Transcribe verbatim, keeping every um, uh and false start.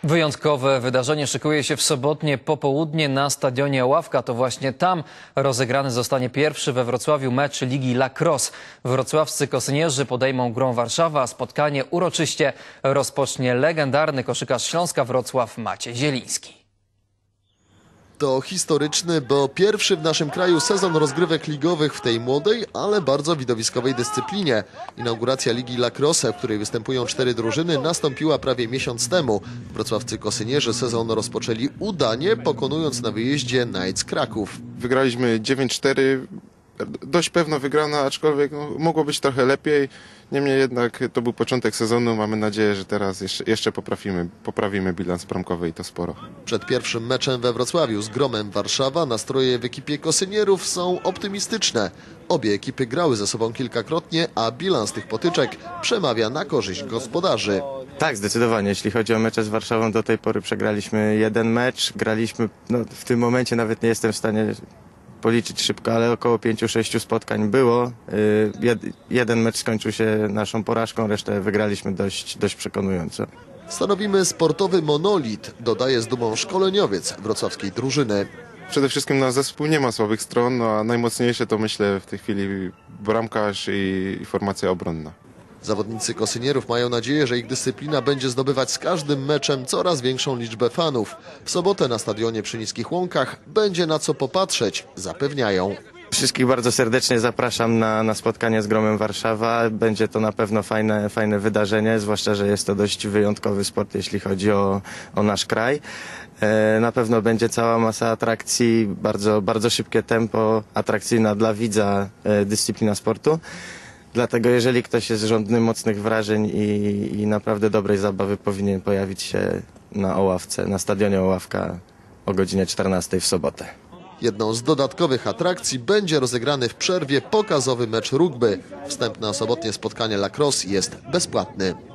Wyjątkowe wydarzenie szykuje się w sobotnie popołudnie na stadionie Ławka. To właśnie tam rozegrany zostanie pierwszy we Wrocławiu mecz Ligi Lacrosse. Wrocławscy kosynierzy podejmą Grą Warszawa, a spotkanie uroczyście rozpocznie legendarny koszykarz Śląska Wrocław Maciej Zieliński. To historyczny, bo pierwszy w naszym kraju sezon rozgrywek ligowych w tej młodej, ale bardzo widowiskowej dyscyplinie. Inauguracja Ligi Lacrosse, w której występują cztery drużyny, nastąpiła prawie miesiąc temu. Wrocławscy kosynierzy sezon rozpoczęli udanie, pokonując na wyjeździe Knights Kraków. Wygraliśmy dziewięć cztery, dość pewna wygrana, aczkolwiek no, mogło być trochę lepiej. Niemniej jednak to był początek sezonu, mamy nadzieję, że teraz jeszcze, jeszcze poprawimy, poprawimy bilans bramkowy i to sporo. Przed pierwszym meczem we Wrocławiu z Gromem Warszawa nastroje w ekipie kosynierów są optymistyczne. Obie ekipy grały ze sobą kilkakrotnie, a bilans tych potyczek przemawia na korzyść gospodarzy. Tak, zdecydowanie. Jeśli chodzi o mecze z Warszawą, do tej pory przegraliśmy jeden mecz. Graliśmy, no, w tym momencie nawet nie jestem w stanie policzyć szybko, ale około pięciu sześciu spotkań było. Jed, jeden mecz skończył się naszą porażką, resztę wygraliśmy dość, dość przekonująco. Stanowimy sportowy monolit, dodaje z dumą szkoleniowiec wrocławskiej drużyny. Przede wszystkim nasz zespół nie ma słabych stron, no, a najmocniejsze to myślę w tej chwili bramkarz i, i formacja obronna. Zawodnicy kosynierów mają nadzieję, że ich dyscyplina będzie zdobywać z każdym meczem coraz większą liczbę fanów. W sobotę na stadionie przy Niskich Łąkach będzie na co popatrzeć, zapewniają. Wszystkich bardzo serdecznie zapraszam na, na spotkanie z Gromem Warszawa. Będzie to na pewno fajne, fajne wydarzenie, zwłaszcza że jest to dość wyjątkowy sport, jeśli chodzi o, o nasz kraj. E, na pewno będzie cała masa atrakcji, bardzo, bardzo szybkie tempo, atrakcyjna dla widza e, dyscyplina sportu. Dlatego jeżeli ktoś jest żądny mocnych wrażeń i, i naprawdę dobrej zabawy, powinien pojawić się na Oławce, na stadionie Oławka o godzinie czternastej w sobotę. Jedną z dodatkowych atrakcji będzie rozegrany w przerwie pokazowy mecz rugby. Wstęp na sobotnie spotkanie lacrosse jest bezpłatny.